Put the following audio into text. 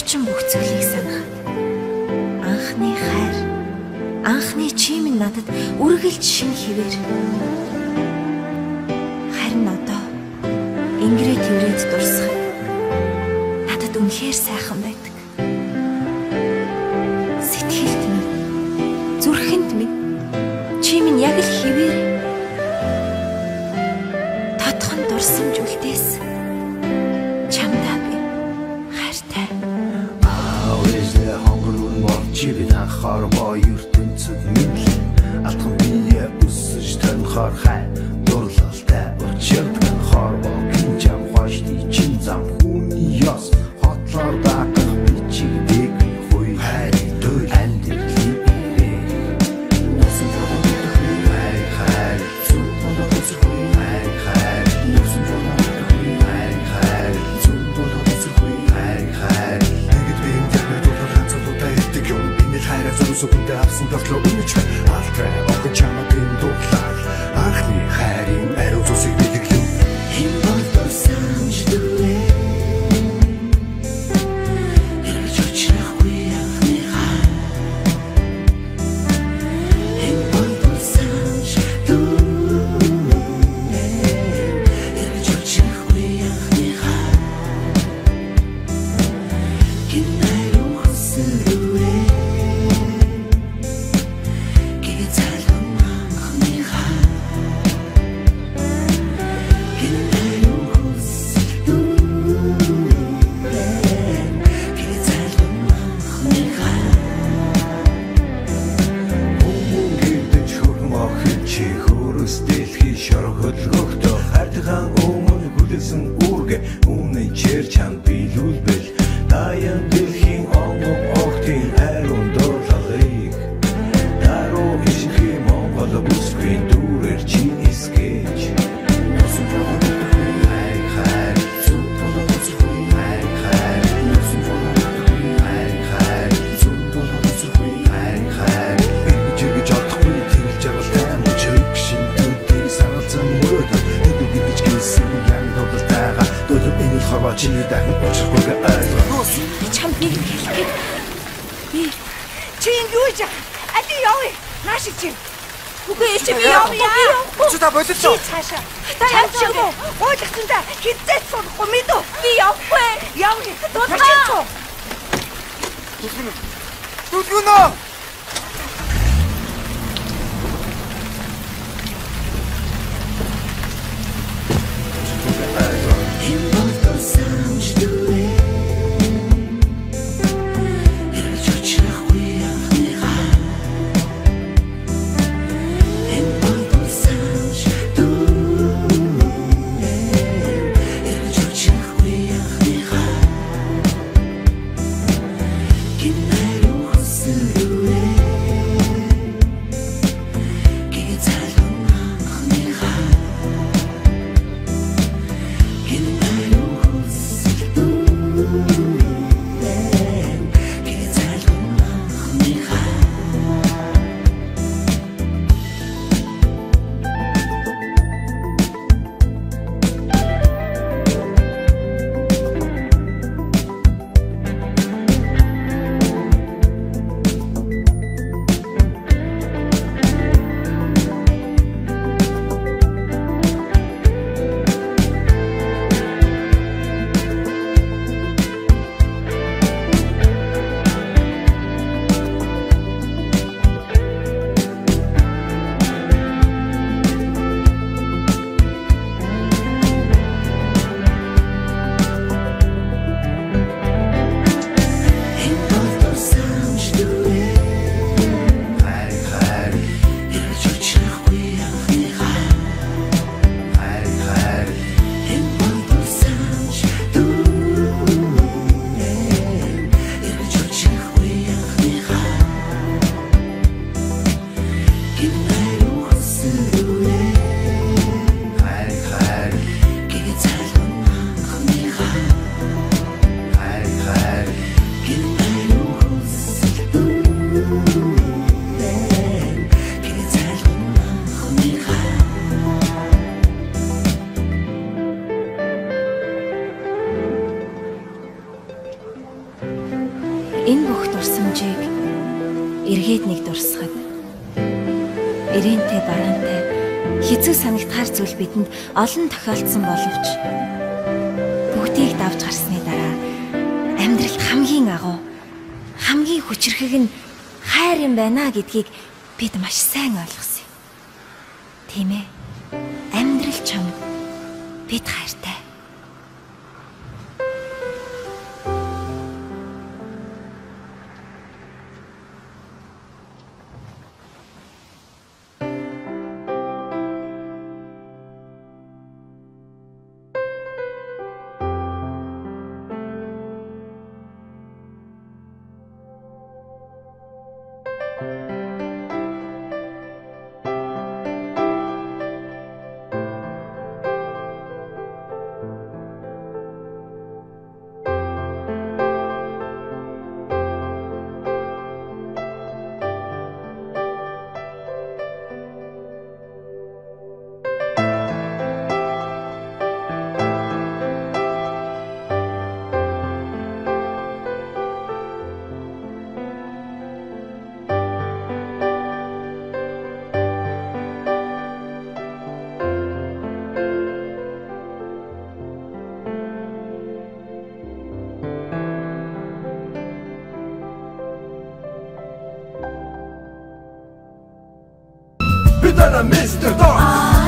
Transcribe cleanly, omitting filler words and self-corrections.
орчин бүх зүйлийг санахад анхны хайр, анхны чим нь надад үргэлж шин хэвээр. Харин одоо ингэрээд тэрээд дурсах надад үнэхээр сайхан байдаг. Сэтгэлд минь, зүрхэнд минь чим нь яг л хэвээр. Тодхон дурсамж үлдээс чамдаа би хайртай. Чивэд анхаар боо ертөнцөд мэдлэн алхам бие өсөж тонхоор хай дурлалтай учирдаг хоор боо гинжам хошди чин зам хүний яс хотлоор даах бичиг дэг хуй хайр дөө андэрли ирээ носон бодох хай хай зүг бодох хуй хай хай носон бодох хуй хай хай зүг бодох хуй хай хай нэгд би интернет болоо хацуултай ирдэг юм хайраа зөвсөндөө авсан дотлоо үнэч алтраа огт чамаагийн дурлал анхны хайрын ариу зүсийг бидэглэн хин болтол санаж дүрээ эргэж очихгүй анхны хайр хин болтол санаж дүрээ эргэж очихгүй анхны хайр хин ариу хүсэл дүрээ Энэ бүх дурсамжийг эргээд нэг дурсахад ирэнтэй бараантай хэцүү санагдахаар зүйл бидэнд олон тохиолдсон боловч бүгдийг давж гарсны дараа амьдралд хамгийн агуу хамгийн хүчрэхэг нь хайр юм байна гэдгийг бид маш сайн ойлгосон юм. Тийм ээ. Амьдрал чамд бид хайртай. Mr. Dog.